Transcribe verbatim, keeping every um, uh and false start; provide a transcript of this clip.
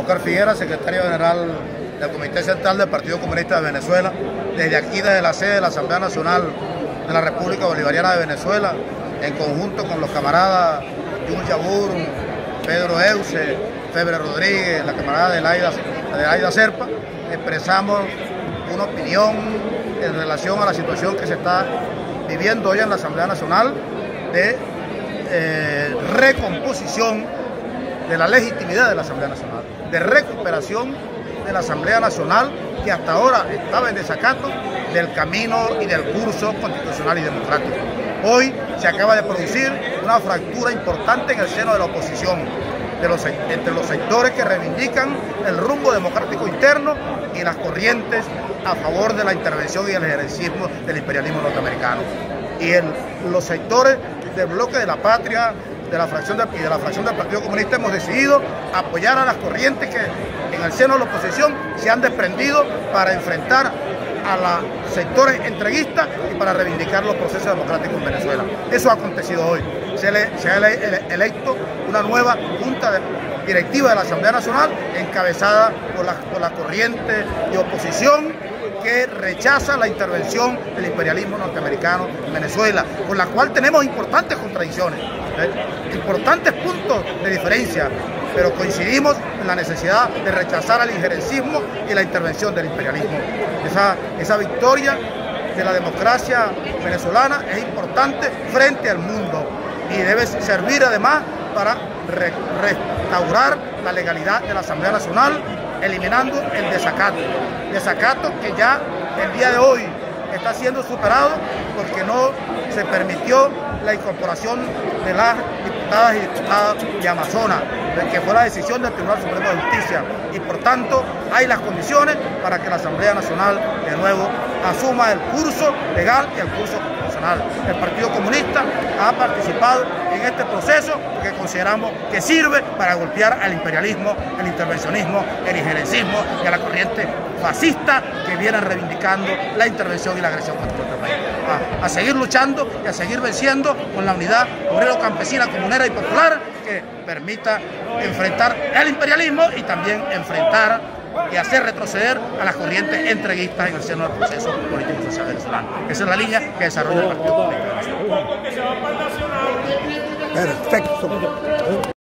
Oscar Figuera, secretario general del Comité Central del Partido Comunista de Venezuela, desde aquí, desde la sede de la Asamblea Nacional de la República Bolivariana de Venezuela, en conjunto con los camaradas Yul Yabur, Pedro Euse, Febre Rodríguez, la camarada Adelaida, Adelaida Serpa, expresamos una opinión en relación a la situación que se está viviendo hoy en la Asamblea Nacional de eh, recomposición de la legitimidad de la Asamblea Nacional, de recuperación de la Asamblea Nacional que hasta ahora estaba en desacato del camino y del curso constitucional y democrático. Hoy se acaba de producir una fractura importante en el seno de la oposición, de los, entre los sectores que reivindican el rumbo democrático interno y las corrientes a favor de la intervención y el ejercicio del imperialismo norteamericano. Y en los sectores del bloque de la patria de la fracción de, y de la fracción del Partido Comunista hemos decidido apoyar a las corrientes que en el seno de la oposición se han desprendido para enfrentar a los sectores entreguistas y para reivindicar los procesos democráticos en Venezuela. Eso ha acontecido hoy. Se, le, se ha ele, electo una nueva junta de, directiva de la Asamblea Nacional encabezada por la, por la corriente de oposición que rechaza la intervención del imperialismo norteamericano en Venezuela, con la cual tenemos importantes contradicciones, ¿eh? importantes puntos de diferencia, pero coincidimos en la necesidad de rechazar el injerencismo y la intervención del imperialismo. Esa, esa victoria de la democracia venezolana es importante frente al mundo y debe servir además para re, restaurar la legalidad de la Asamblea Nacional, eliminando el desacato. Desacato que ya el día de hoy está siendo superado porque no se permitió la incorporación de las diputadas y diputados de Amazonas, que fue la decisión del Tribunal Supremo de Justicia, y por tanto hay las condiciones para que la Asamblea Nacional de nuevo asuma el curso legal y el curso constitucional. El Partido Comunista ha participado en este proceso porque consideramos que sirve para golpear al imperialismo, el intervencionismo, el injerencismo y a la corriente fascista que vienen reivindicando la intervención y la agresión contra nuestro país. A, a seguir luchando y a seguir venciendo con la unidad obrero-campesina, comunera y popular que permita enfrentar el imperialismo y también enfrentar y hacer retroceder a las corrientes entreguistas en el seno del proceso político y social venezolano. Esa es la línea que desarrolla el Partido Comunista. Perfecto.